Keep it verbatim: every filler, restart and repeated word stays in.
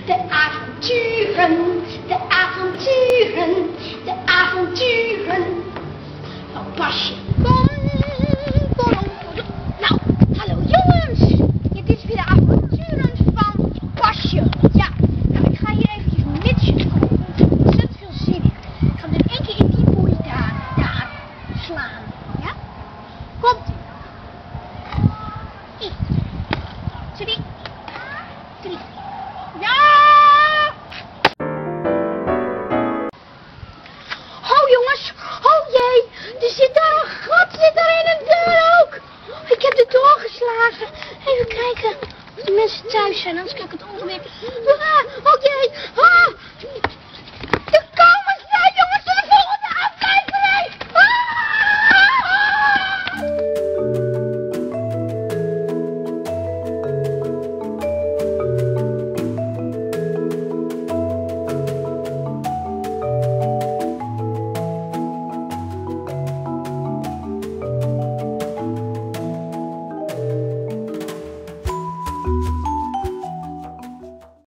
de avonturen, de avonturen, de avonturen van Basje. Kom, kom, kom. Nou, hallo jongens. Ja, dit is weer de avonturen van Basje. Ja, nou ik ga hier eventjes mitsjes kopen. Ik heb ontzettend veel zin in. Ik ga hem in één keer in die boei daar, daar slaan. Ja? Komt-ie. Ik. Twee. Drie. Ja! Oh jongens, oh jee, er zit daar een gat, zit daar in de deur ook. Ik heb de deur geslagen. Even kijken of de mensen thuis zijn, anders kan ik het ongeveer. Ah, oh jee, ah,